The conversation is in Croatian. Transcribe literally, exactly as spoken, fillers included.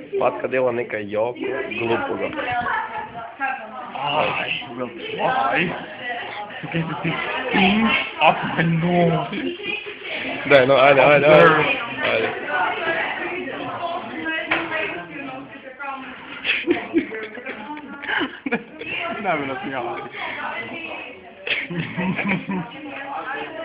Patka dela nekaj jako glupoga. I will try to get this thing up my nose. Daj, no, ajde, ajde, ajde. Ajde. Nämä on ihan